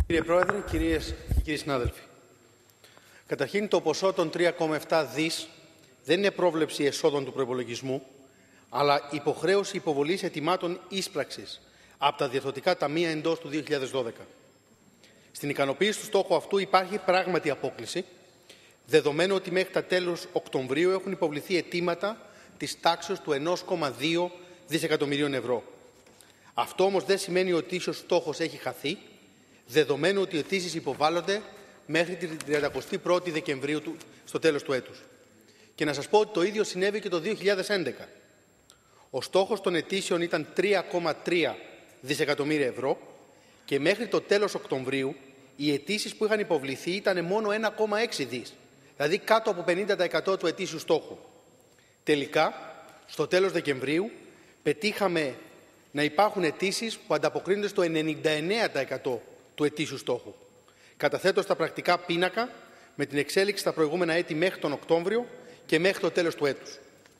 Κύριε Πρόεδρε, κυρίες και κύριοι συνάδελφοι, καταρχήν το ποσό των 3,7 δις δεν είναι πρόβλεψη εσόδων του προϋπολογισμού, αλλά υποχρέωση υποβολής αιτημάτων ίσπραξης από τα διορθωτικά ταμεία εντός του 2012. Στην ικανοποίηση του στόχου αυτού υπάρχει πράγματι απόκλιση, δεδομένου ότι μέχρι τα τέλος Οκτωβρίου έχουν υποβληθεί αιτήματα της τάξης του 1,2 δισεκατομμυρίων ευρώ. Αυτό όμως δεν σημαίνει ότι ο στόχος έχει χαθεί, δεδομένου ότι οι αιτήσεις υποβάλλονται μέχρι την 31η Δεκεμβρίου στο τέλος του έτους. Και να σας πω ότι το ίδιο συνέβη και το 2011. Ο στόχος των αιτήσεων ήταν 3,3 δισεκατομμύρια ευρώ και μέχρι το τέλος Οκτωβρίου οι αιτήσεις που είχαν υποβληθεί ήταν μόνο 1,6 δις, δηλαδή κάτω από 50% του αιτήσιου στόχου. Τελικά, στο τέλος Δεκεμβρίου, πετύχαμε να υπάρχουν αιτήσεις που ανταποκρίνονται στο 99% του αιτήσιου στόχου. Καταθέτω στα πρακτικά πίνακα με την εξέλιξη στα προηγούμενα έτη μέχρι τον Οκτώβριο και μέχρι το τέλος του έτους.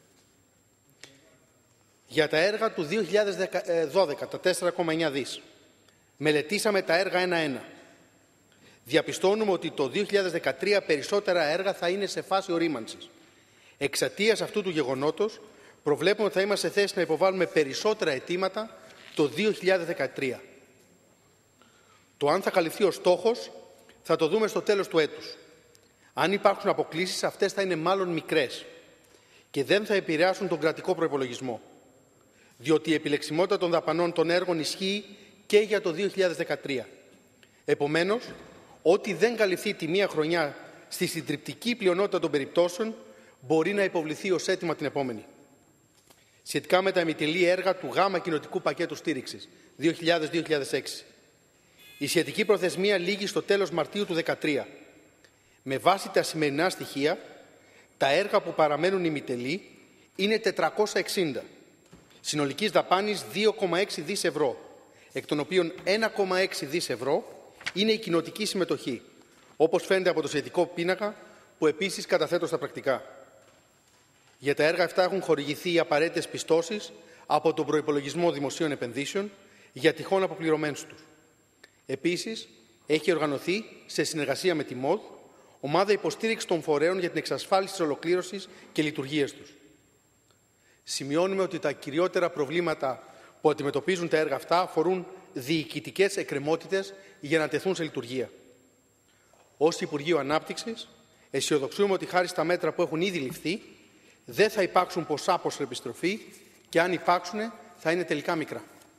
Για τα έργα του 2012, τα 4,9 δις, μελετήσαμε τα έργα ένα-ένα. Διαπιστώνουμε ότι το 2013 περισσότερα έργα θα είναι σε φάση ορίμανσης. Εξαιτίας αυτού του γεγονότος, προβλέπουμε ότι θα είμαστε σε θέση να υποβάλουμε περισσότερα αιτήματα το 2013. Το αν θα καλυφθεί ο στόχος θα το δούμε στο τέλος του έτους. Αν υπάρχουν αποκλίσεις, αυτές θα είναι μάλλον μικρές και δεν θα επηρεάσουν τον κρατικό προϋπολογισμό, διότι η επιλεξιμότητα των δαπανών των έργων ισχύει και για το 2013. Επομένως, ό,τι δεν καλυφθεί τη μία χρονιά στη συντριπτική πλειονότητα των περιπτώσεων μπορεί να υποβληθεί ως αίτημα την επόμενη. Σχετικά με τα εμιτελή έργα του ΓΑΜΑ Κοινοτικού Πακέτου Στήριξης 2000-2006. Η σχετική προθεσμία λήγει στο τέλος Μαρτίου του 2013. Με βάση τα σημερινά στοιχεία, τα έργα που παραμένουν ημιτελή είναι 460. Συνολικής δαπάνης 2,6 δις ευρώ, εκ των οποίων 1,6 δις ευρώ είναι η κοινοτική συμμετοχή, όπως φαίνεται από το σχετικό πίνακα που επίσης καταθέτω στα πρακτικά. Για τα έργα αυτά έχουν χορηγηθεί οι απαραίτητες πιστώσεις από τον Προϋπολογισμό Δημοσίων Επενδύσεων για τυχόν αποπληρωμένους τους. Επίσης, έχει οργανωθεί, σε συνεργασία με τη ΜΟΔ, ομάδα υποστήριξης των φορέων για την εξασφάλιση της ολοκλήρωσης και λειτουργίας τους. Σημειώνουμε ότι τα κυριότερα προβλήματα που αντιμετωπίζουν τα έργα αυτά αφορούν διοικητικές εκκρεμότητες για να τεθούν σε λειτουργία. Ως Υπουργείο Ανάπτυξης, αισιοδοξούμε ότι χάρη στα μέτρα που έχουν ήδη ληφθεί, δεν θα υπάρξουν ποσά προς επιστροφή και αν υπάρξουν θα είναι τελικά μικρά.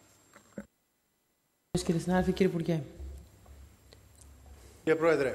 Κύριε συνάδελφε, κύριε Υπουργέ. Κύριε Πρόεδρε,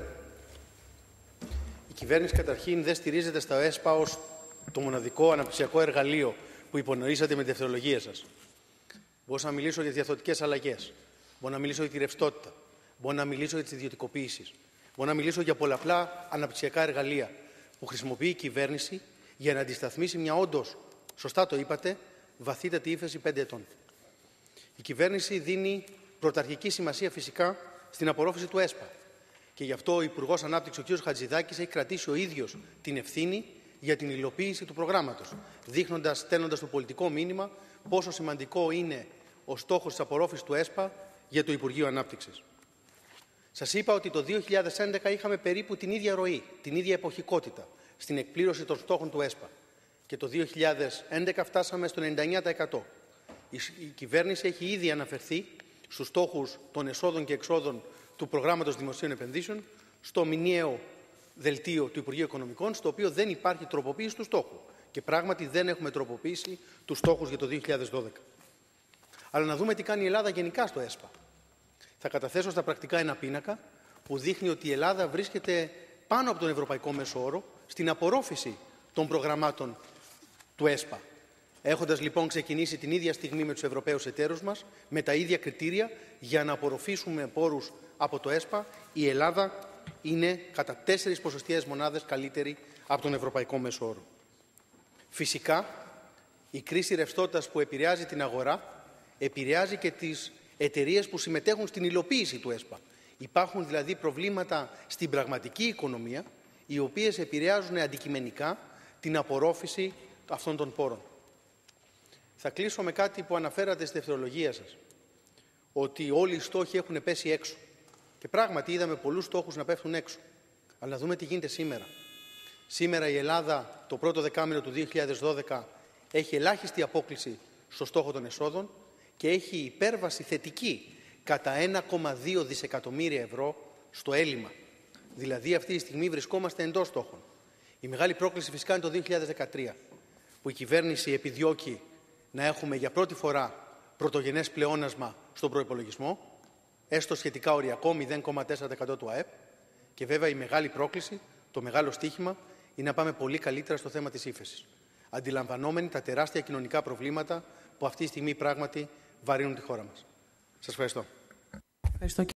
η κυβέρνηση καταρχήν δεν στηρίζεται στα ΕΣΠΑ ως το μοναδικό αναπτυξιακό εργαλείο που υπονοήσατε με τη δευτερολογία σας. Μπορώ να μιλήσω για τις διαρθρωτικές αλλαγές. Μπορώ να μιλήσω για τη ρευστότητα. Μπορώ να μιλήσω για τις ιδιωτικοποίησεις. Μπορώ να μιλήσω για πολλαπλά αναπτυξιακά εργαλεία που χρησιμοποιεί η κυβέρνηση για να αντισταθμίσει μια όντως, σωστά το είπατε, βαθύτατη ύφεση 5 ετών. Η κυβέρνηση δίνει πρωταρχική σημασία φυσικά στην απορρόφηση του ΕΣΠΑ. Και γι' αυτό ο Υπουργός Ανάπτυξης, ο κ. Χατζηδάκης, έχει κρατήσει ο ίδιος την ευθύνη για την υλοποίηση του προγράμματος, στέλνοντας το πολιτικό μήνυμα πόσο σημαντικό είναι ο στόχος της απορρόφησης του ΕΣΠΑ για το Υπουργείο Ανάπτυξης. Σας είπα ότι το 2011 είχαμε περίπου την ίδια ροή, την ίδια εποχικότητα στην εκπλήρωση των στόχων του ΕΣΠΑ. Και το 2011 φτάσαμε στο 99%. Η κυβέρνηση έχει ήδη αναφερθεί στους στόχους των εσόδων και εξόδων του Προγράμματος Δημοσίων Επενδύσεων, στο μηνιαίο δελτίο του Υπουργείου Οικονομικών, στο οποίο δεν υπάρχει τροποποίηση του στόχου. Και πράγματι δεν έχουμε τροποποιήσει τους στόχους για το 2012. Αλλά να δούμε τι κάνει η Ελλάδα γενικά στο ΕΣΠΑ. Θα καταθέσω στα πρακτικά ένα πίνακα που δείχνει ότι η Ελλάδα βρίσκεται πάνω από τον ευρωπαϊκό μέσο όρο στην απορρόφηση των προγραμμάτων του ΕΣΠΑ. Έχοντας λοιπόν ξεκινήσει την ίδια στιγμή με τους Ευρωπαίους εταίρους μας, με τα ίδια κριτήρια για να απορροφήσουμε πόρους από το ΕΣΠΑ, η Ελλάδα είναι κατά 4 ποσοστιαίες μονάδες καλύτερη από τον ευρωπαϊκό μέσο όρο. Φυσικά, η κρίση ρευστότητας που επηρεάζει την αγορά, επηρεάζει και τις εταιρείες που συμμετέχουν στην υλοποίηση του ΕΣΠΑ. Υπάρχουν δηλαδή προβλήματα στην πραγματική οικονομία, οι οποίες επηρεάζουν αντικειμενικά την απορρόφηση αυτών των πόρων. Θα κλείσω με κάτι που αναφέρατε στη δευτερολογία σας, ότι όλοι οι στόχοι έχουν πέσει έξω. Και πράγματι είδαμε πολλούς στόχους να πέφτουν έξω. Αλλά δούμε τι γίνεται σήμερα. Σήμερα η Ελλάδα το πρώτο δεκάμηνο του 2012 έχει ελάχιστη απόκλιση στο στόχο των εσόδων και έχει υπέρβαση θετική κατά 1,2 δισεκατομμύρια ευρώ στο έλλειμμα. Δηλαδή αυτή τη στιγμή βρισκόμαστε εντός στόχων. Η μεγάλη πρόκληση φυσικά είναι το 2013, που η κυβέρνηση επιδιώκει να έχουμε για πρώτη φορά πρωτογενές πλεόνασμα στον προϋπολογισμό, έστω σχετικά οριακό, 0,4% του ΑΕΠ, και βέβαια η μεγάλη πρόκληση, το μεγάλο στίχημα, είναι να πάμε πολύ καλύτερα στο θέμα της ύφεσης, αντιλαμβανόμενοι τα τεράστια κοινωνικά προβλήματα που αυτή τη στιγμή πράγματι βαρύνουν τη χώρα μας. Σας ευχαριστώ.